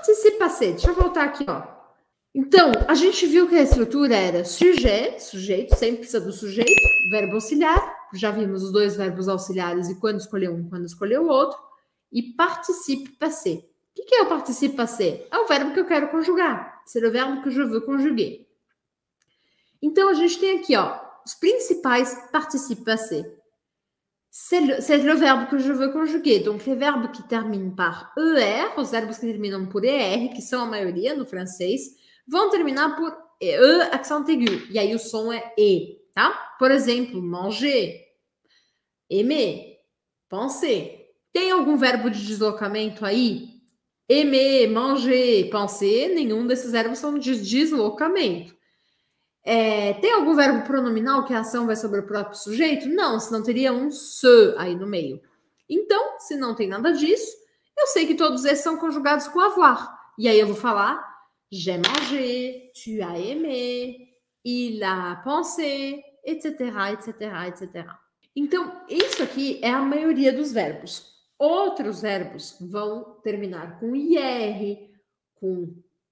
Participe passé. Deixa eu voltar aqui, ó. Então, a gente viu que a estrutura era sujeito, sempre precisa do sujeito, verbo auxiliar, já vimos os dois verbos auxiliares e quando escolher um, quando escolher o outro, e participe passé. O que é o participe passé? É o verbo que eu quero conjugar, c'est le verbe que je veux conjuguer. Então, a gente tem aqui, ó, os principais participes passés. C'est le verbe que je veux conjuguer. Donc, les verbes qui terminent par ER, os verbos que terminam por ER, que são a maioria no francês, vão terminar por E, accent aigu. E aí o som é E, tá? Por exemplo, manger, aimer, penser. Tem algum verbo de deslocamento aí? Aimer, manger, penser, nenhum desses verbos são de deslocamento. Tem algum verbo pronominal que a ação vai sobre o próprio sujeito? Não, senão teria um se aí no meio. Então, se não tem nada disso, eu sei que todos esses são conjugados com avoir. E aí eu vou falar j'ai mangé, tu as aimé, il a pensé, etc, etc, etc. Então, isso aqui é a maioria dos verbos. Outros verbos vão terminar com IR, com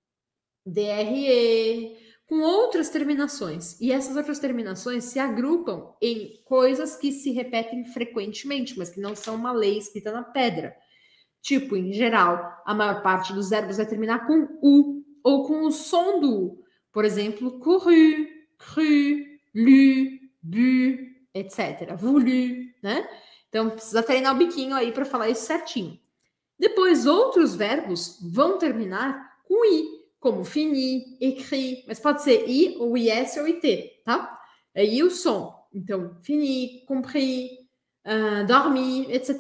DRE, com outras terminações. E essas outras terminações se agrupam em coisas que se repetem frequentemente, mas que não são uma lei escrita na pedra. Tipo, em geral, a maior parte dos verbos vai terminar com U ou com o som do U. Por exemplo, couru, cru, lu, bu, etc. Voulu, né? Então, precisa treinar o biquinho aí para falar isso certinho. Depois, outros verbos vão terminar com I, como finir, écrit, mas pode ser I, ou IS, ou IT, tá? Aí o som. Então, finir, compris, dormir, etc.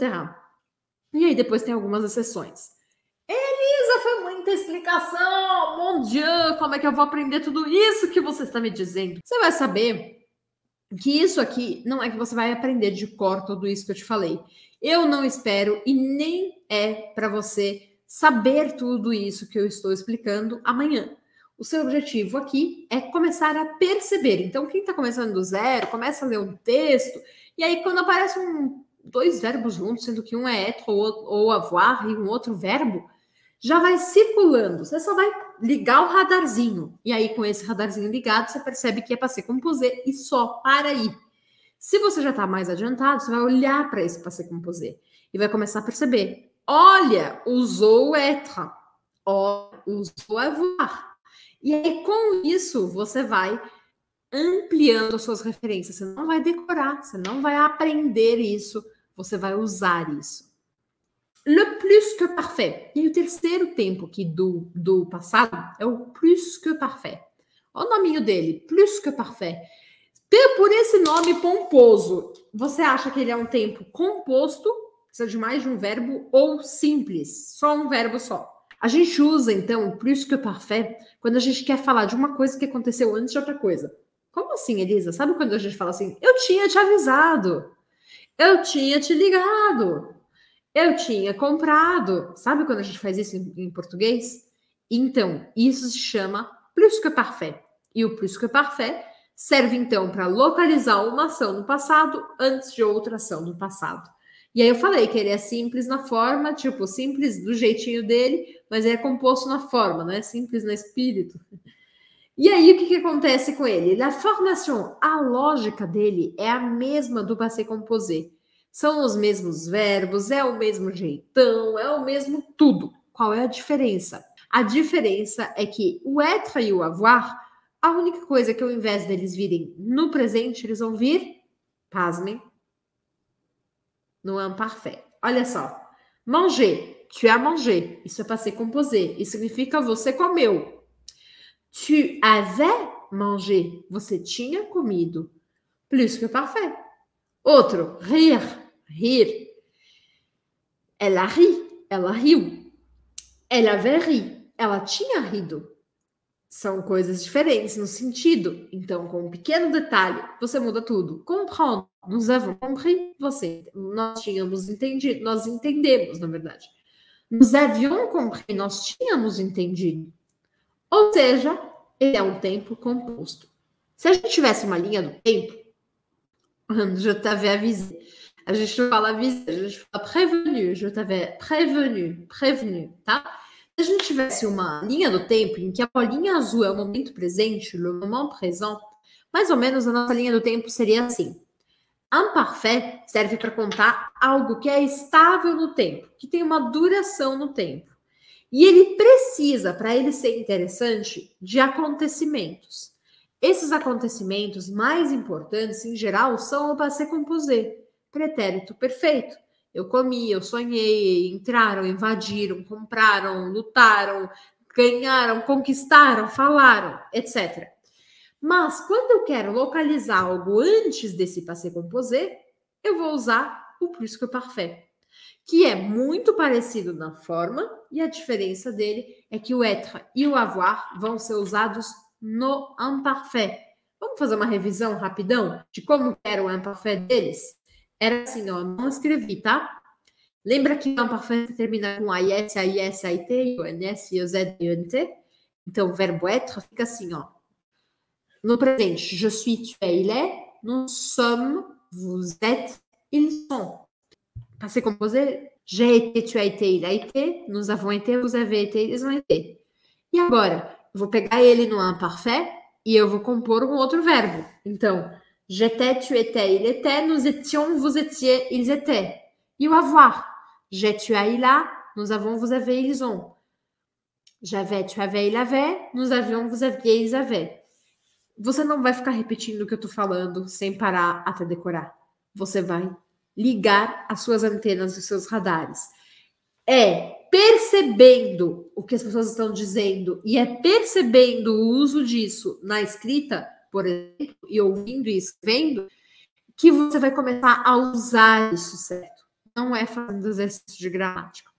E aí depois tem algumas exceções. Elisa, foi muita explicação! Mon Dieu, como é que eu vou aprender tudo isso que você está me dizendo? Você vai saber que isso aqui não é que você vai aprender de cor tudo isso que eu te falei. Eu não espero e nem é para você saber tudo isso que eu estou explicando amanhã. O seu objetivo aqui é começar a perceber. Então, quem está começando do zero, começa a ler um texto, e aí quando aparece dois verbos juntos, sendo que um é être ou avoir e um outro verbo, já vai circulando. Você só vai ligar o radarzinho. E aí, com esse radarzinho ligado, você percebe que é passé composé e só para aí. Se você já está mais adiantado, você vai olhar para esse passé composé e vai começar a perceber. Olha, usou être. Olha, usou avoir. E aí, com isso, você vai ampliando as suas referências. Você não vai decorar, você não vai aprender isso, você vai usar isso. Le plus que parfait. E aí, o terceiro tempo aqui do passado é o plus que parfait. Olha o nominho dele, plus que parfait. Por esse nome pomposo, você acha que ele é um tempo composto, precisa de mais de um verbo, ou simples, só um verbo só? A gente usa, então, o plus que parfait quando a gente quer falar de uma coisa que aconteceu antes de outra coisa. Como assim, Elisa? Sabe quando a gente fala assim, eu tinha te avisado, eu tinha te ligado, eu tinha comprado. Sabe quando a gente faz isso em português? Então, isso se chama plus que parfait. E o plus que parfait serve, então, para localizar uma ação no passado antes de outra ação no passado. E aí eu falei que ele é simples na forma, tipo, simples do jeitinho dele, mas ele é composto na forma, não é simples no espírito. E aí, o que acontece com ele? A formação, a lógica dele é a mesma do passé composé. São os mesmos verbos, é o mesmo jeitão, é o mesmo tudo. Qual é a diferença? A diferença é que o être e o avoir, a única coisa que ao invés deles virem no presente, eles vão vir, pasmem, no imparfait. Olha só. Manger, tu as mangé. Isso é passé composé. Isso significa você comeu. Tu avais mangé. Você tinha comido. Plus que parfait. Outro, rir. Rir. Ela ri. Ela riu. Elle avait ri. Ela tinha rido. São coisas diferentes no sentido. Então, com um pequeno detalhe, você muda tudo. Comprendre. Nous avons compris. Nós tínhamos entendido. Nós entendemos, na verdade. Nous avions compris. Nós tínhamos entendido. Ou seja, ele é um tempo composto. Se a gente tivesse uma linha do tempo, je t'avais avisé. A gente não fala avisé, a gente fala prévenu. Je t'avais prévenu, tá? Se a gente tivesse uma linha do tempo em que a bolinha azul é o momento presente, le moment présent, mais ou menos a nossa linha do tempo seria assim. Imparfait serve para contar algo que é estável no tempo, que tem uma duração no tempo. E ele precisa, para ele ser interessante, de acontecimentos. Esses acontecimentos mais importantes, em geral, são o passé composé, pretérito perfeito. Eu comi, eu sonhei, entraram, invadiram, compraram, lutaram, ganharam, conquistaram, falaram, etc. Mas quando eu quero localizar algo antes desse passé composé, eu vou usar o presque parfait, que é muito parecido na forma, e a diferença dele é que o être e o avoir vão ser usados no imparfait. Vamos fazer uma revisão rapidão de como era o imparfait deles? Era assim, ó, não escrevi, tá? Lembra que o imparfait termina com AIS, AIS, AIT, IONS, IOZ, IONT? Então, o verbo être fica assim, ó. No presente, je suis, tu es, il est. Nous sommes, vous êtes, ils sont. Passé composé, j'ai été, tu as été, il a été. Nous avons été, vous avez été, ils ont été. E agora, eu vou pegar ele no imparfait e eu vou compor um outro verbo. Então, j'étais, tu étais, il était. Nous étions, vous étiez, ils étaient. E o avoir. J'ai, tu as, il a. Nous avons, vous avez, ils ont. J'avais, tu avais, il avait. Nous avions, vous aviez, ils avaient. Você não vai ficar repetindo o que eu tô falando sem parar até decorar. Você vai ligar as suas antenas e os seus radares. É percebendo o que as pessoas estão dizendo e é percebendo o uso disso na escrita, por exemplo, e ouvindo e escrevendo, que você vai começar a usar isso certo. Não é fazendo exercício de gramática.